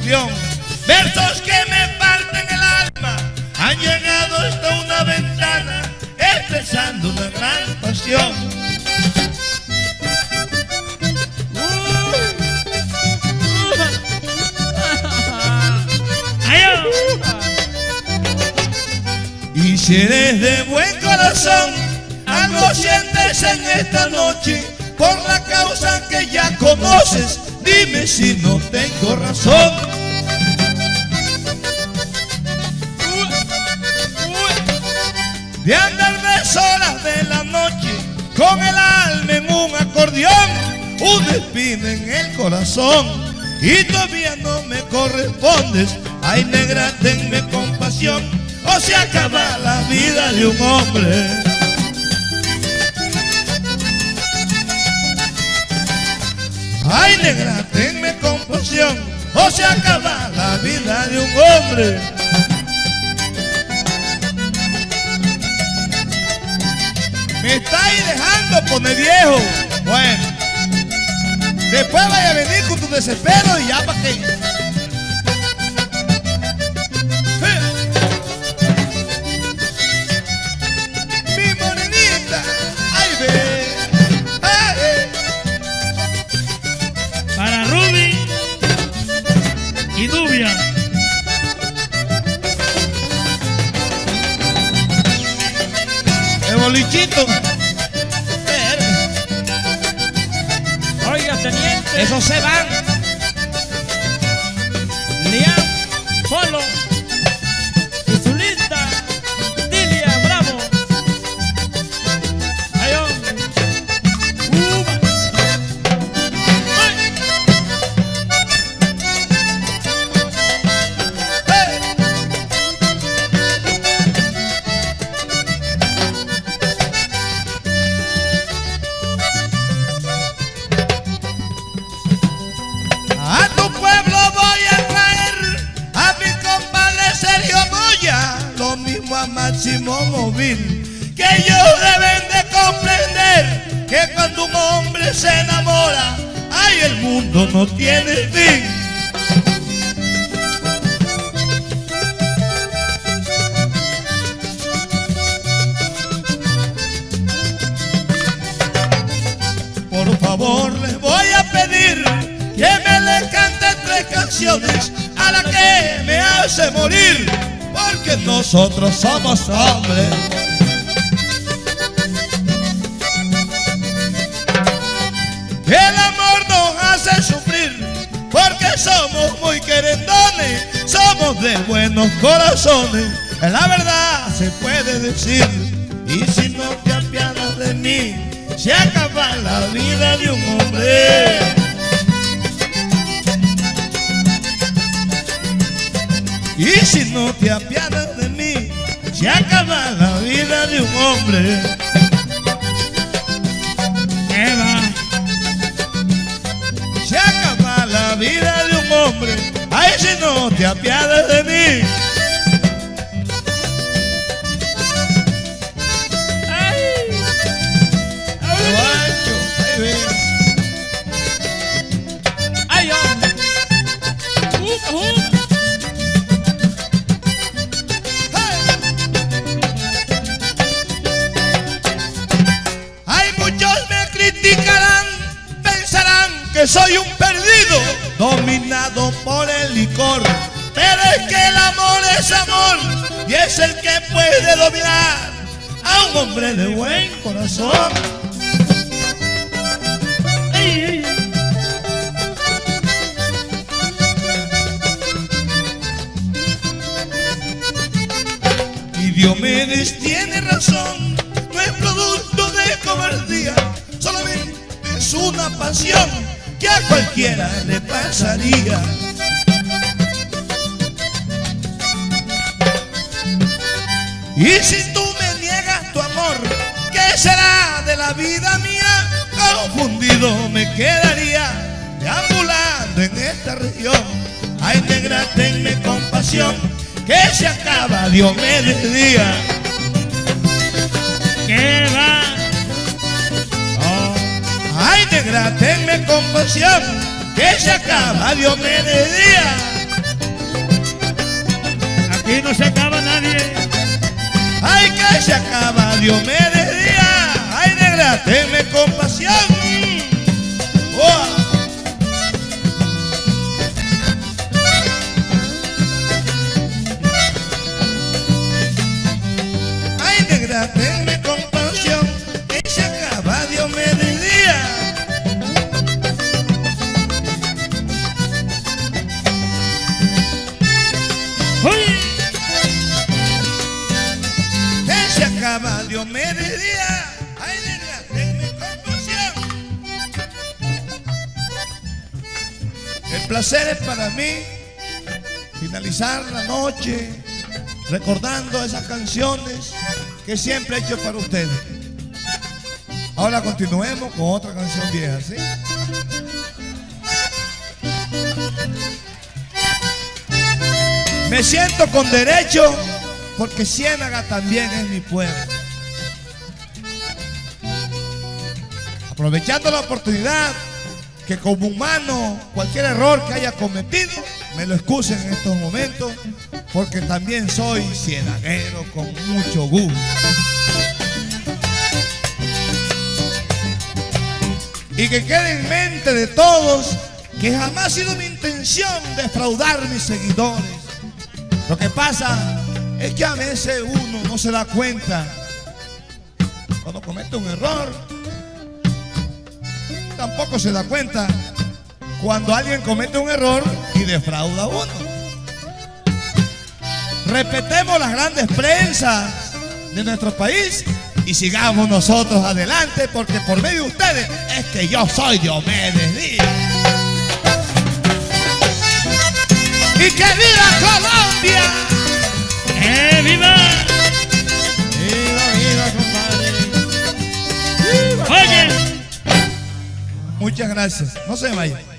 pasión. Versos que me parten el alma han llegado hasta una ventana, expresando una gran pasión. Y si eres de buen corazón, algo sientes en esta noche, por la causa que ya conoces, dime si no tengo razón. De andar de solas de la noche, con el alma en un acordeón, una espina en el corazón, y todavía no me correspondes. Ay, negra, tenme compasión, o se acaba la vida de un hombre. Ay, negra, tenme compasión, o se acaba la vida de un hombre. Me estáis dejando poner viejo. Bueno, después vaya a venir con tu desespero y ya pa' qué. Mi morenita, ay ve, ay. Para Ruby y Dubia. El bolichito. Oiga, teniente. Esos se van. Liam, Polo y su lista, Dilia, Bravo. Ayón. A tu pueblo voy a traer a mi compadre Sergio Moya, lo mismo a Máximo Móvil, que ellos deben de comprender que cuando un hombre se enamora, ay, el mundo no tiene fin. Por favor, les voy a pedir que me le canten 3 canciones a la que me hace morir, porque nosotros somos hombres. El amor nos hace sufrir, porque somos muy querendones, somos de buenos corazones, la verdad se puede decir. Y si no te apiadas de mí, se acaba la vida de un hombre. Y si no te apiadas de mí, se acaba la vida de un hombre. Eva. Se acaba la vida de un hombre. Ay, si no te apiadas de mí. Guacho, ay, ve. Ayón. Hay muchos me criticarán, pensarán que soy un perdido, dominado por el licor. Pero es que el amor es amor, y es el que puede dominar a un hombre de buen corazón. Y Diomedes tiene razón, no es producto de cobardía, solamente es una pasión que a cualquiera le pasaría. Y si tú me niegas tu amor, ¿qué será de la vida mía? Confundido me quedaría, deambulando en esta región. Ay, negra, tenme compasión, que se acaba Diomedes día. ¿Qué va? Oh. Ay, negra, tenme compasión, que se acaba Diomedes día. Diomedes Díaz. Ay, negra, tenme compasión. Oh. Ay, negra, tenme compasión, que se acaba Diomedes Díaz. Que se acaba Diomedes Díaz. Ay, negra, tenme compasión. El placer es para mí finalizar la noche recordando esas canciones que siempre he hecho para ustedes. Ahora continuemos con otra canción vieja, ¿sí? Me siento con derecho porque Ciénaga también es mi pueblo. Aprovechando la oportunidad, que como humano cualquier error que haya cometido me lo excusen en estos momentos, porque también soy cienaguero con mucho gusto. Y que quede en mente de todos que jamás ha sido mi intención defraudar a mis seguidores. Lo que pasa es que a veces uno no se da cuenta cuando comete un error. Tampoco se da cuenta cuando alguien comete un error y defrauda a uno. Respetemos las grandes prensas de nuestro país y sigamos nosotros adelante, porque por medio de ustedes es que yo soy Diomedes Díaz. ¡Y que viva Colombia! ¡Viva! ¡Viva, viva, compadre! ¡Viva! Oye. Muchas gracias. No se vayan.